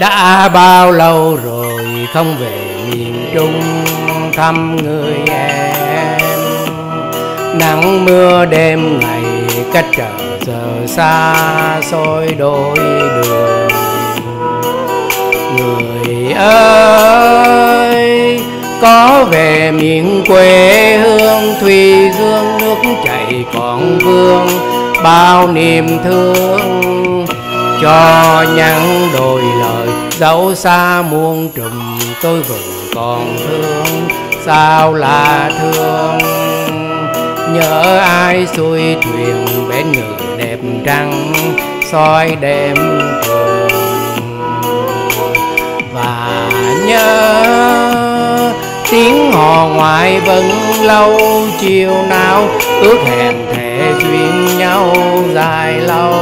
Đã bao lâu rồi không về miền Trung thăm người em. Nắng mưa đêm ngày cách trở giờ xa xôi đôi đường. Người ơi có về miền quê hương, thùy dương nước chảy còn vương bao niềm thương. Cho nhắn đôi lời dẫu xa muôn trùng, tôi vẫn còn thương sao là thương. Nhớ ai xuôi thuyền bên người đẹp trăng soi đêm trường. Và nhớ tiếng hò ngoại vẫn lâu, chiều nào ước hẹn thề duyên nhau dài lâu.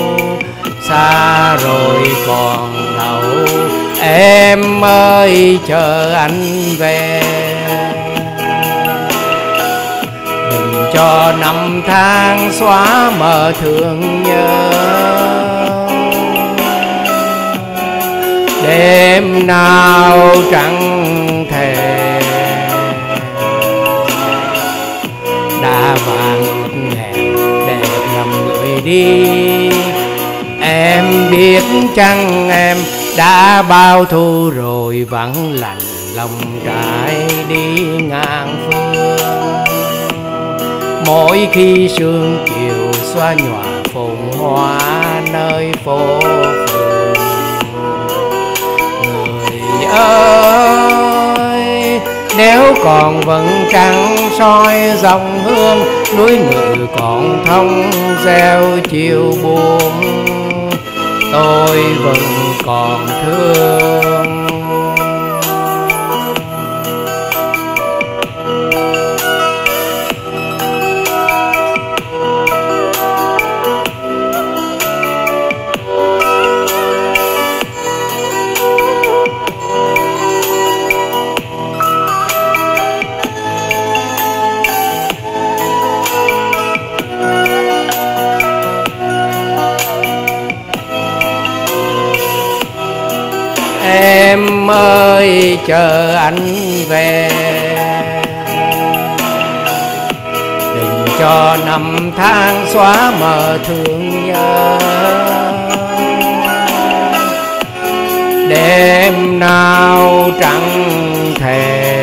Xa rồi còn đâu em ơi chờ anh về. Đừng cho năm tháng xóa mờ thương nhớ. Đêm nào trăng thề đã vàng hẹn đẹp lầm người đi. Em biết chăng em đã bao thu rồi vắng lạnh lòng trái đi ngang phương. Mỗi khi sương chiều xoa nhòa phồn hoa nơi phố phường. Người ơi nếu còn vẫn trăng soi dòng hương, núi ngự còn thông reo chiều buồn, tôi vẫn còn thương. Em ơi chờ anh về. Đừng cho năm tháng xóa mờ thương nhớ. Đêm nào trăng thề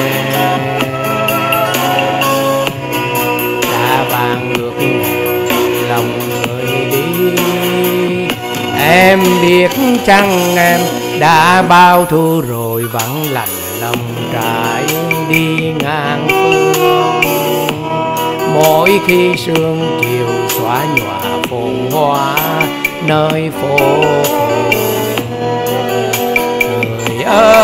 đã vàng ngược lòng người đi. Em biết chăng em đã bao thu rồi vắng lạnh lòng trải đi ngang phương. Mỗi khi sương chiều xóa nhòa phồn hoa nơi phố phường. Người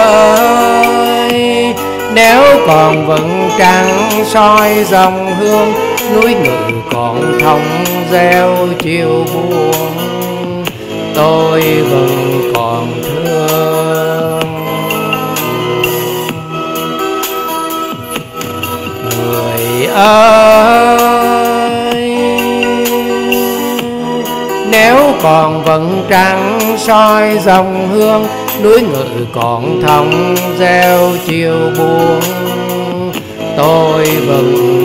ơi nếu còn vẫn trăng soi dòng hương, núi ngự còn thông reo chiều buồn, tôi vẫn còn thương. Người ơi nếu còn vẫn trăng soi dòng hương, núi ngự còn thông reo chiều buồn, tôi vẫn